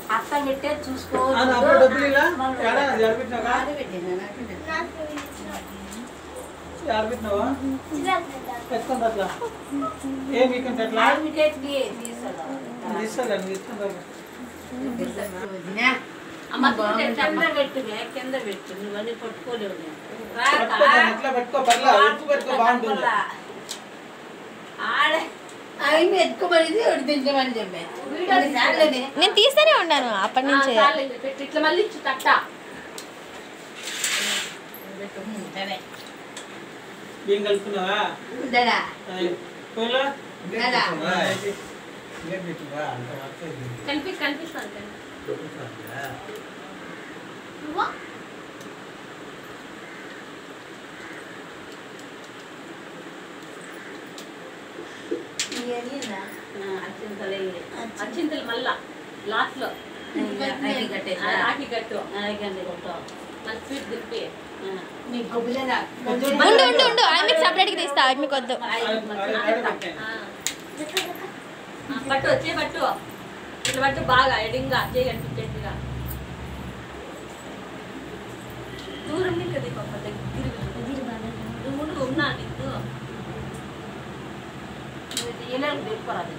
అత్త పెట్టే చూసుకో కింద పెట్టు నువ్వన్నీ పట్టుకోలేవు నేను తీస్తూనే ఉన్నాను అప్పటి నుంచి. ఇట్లా మళ్ళీ తట్ట కనిపిస్తాను అచ్చింతలు మళ్ళా లాస్ట్ లో రాఖీ కట్టు స్వీట్ దింపి ఉండు ఆమెకి సపరేట్గా తీస్తా మీకు వద్దు. పట్టు వచ్చే పట్టు ఇట్లా పట్టు బాగా ఎడింగా చేయి కనిపించేట్టుగా దూరం కదా పాప దగ్గర ముందు ఉన్నా నీకు ఇలా దింపరాదు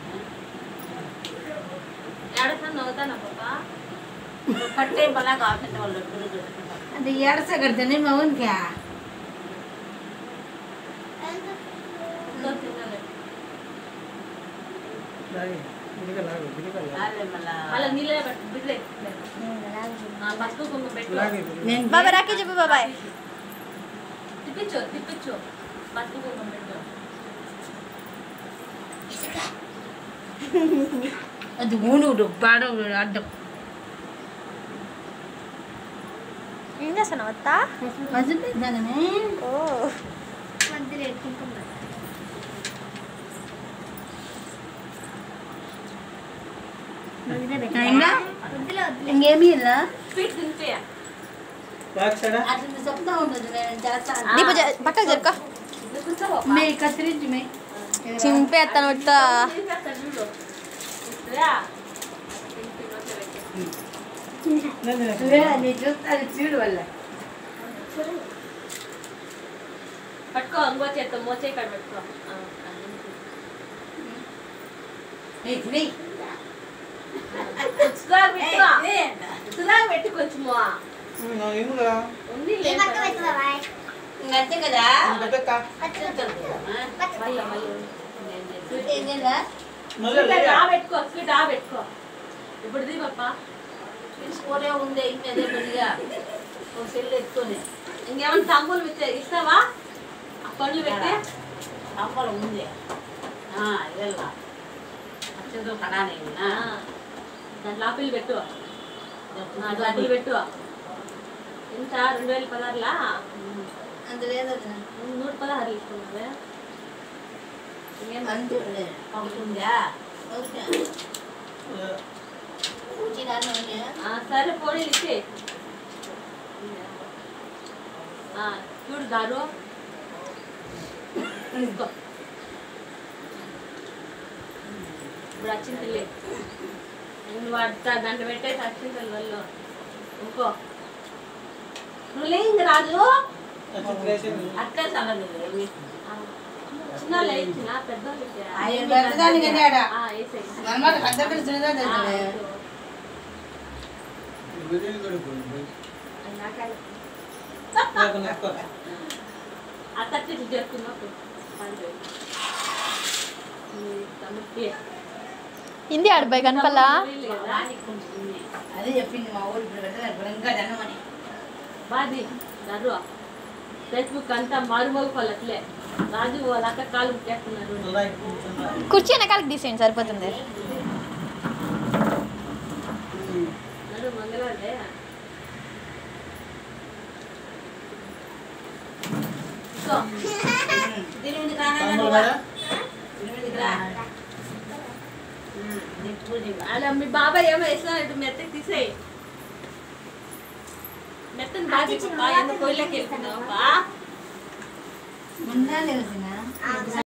ఏడసారి నవ్వుతానా పాప కట్టే బలా కాకుండా వాళ్ళు అది ఏడస కడతానే మౌన్ క్యా బాబా రాఖీ చెప్పు బాబాయ్. తిప్పించు పసుపు కుంకుమ పెట్టు. అది ఊనుడు బాడ అడ్డం ఏం చేస్తున్నావు అత్త? ఓ ఇంకేమీ ఇలా స్వీట్ తింటే అట్లా చెప్తా ఉండదు నేను చేస్తాను దీపు పక్కకు జరుకో మే కత్తిరించి మే చింపేస్తాను వస్తా. చూస్తాను చూడు వల్ల పట్టుకో అంగో చేత్తో మోచే కాడ పెట్టుకో పెట్టి కొంచెము అంతే కదా పెట్టుకో స్వీట్ పెట్టుకో ఇప్పుడు దీ పాప తీసుకోలే ఉంది అదే పనిగా ఒక సెల్లు ఎత్తుకొని ఇంకేమన్నా తంబులు ఇస్తావా ఆ పండ్లు పెట్టి తంబలు ఉంది ఇవ్వాల అత్యంత కడానే దాంట్లో ఆపిల్ పెట్టు డబ్బులు పెట్టు ఎంత 2016లా అంత లేదు 116 ఇస్తున్నావే ఉందా సరే పోనీ ఇచ్చే చూడు దారు తీసుకో ఇప్పుడు అచ్చింతలే నువ్వు అట్లా దాంట్లో పెట్టేసి అచ్చింతలు వాళ్ళు ఇంకో నువ్వు లేంది రాజు అట్లే చల్లదు చిన్న లేచిన పెద్ద అత్తి చేస్తున్నప్పుడు హిందీ ఆడిపోయి కనపల్లా అదే చెప్పింది మా ఊరు ఇంకా జనమని బాది దారు ఫేస్బుక్ అంతా మారుమోగిపోవాలి అట్లే రాజు వాళ్ళ అక్క కాలు ముట్టేస్తున్నారు. కుర్చీ వెనకాలకి తీసేయండి సరిపోతుంది. మంగళవారే అలా మీ బాబాయ్ ఏమో వేసినట్టు మెత్తకి తీసేయి మెత్తని బాగా పొయ్యిలోకి వెళ్తున్నావు ఉండాలి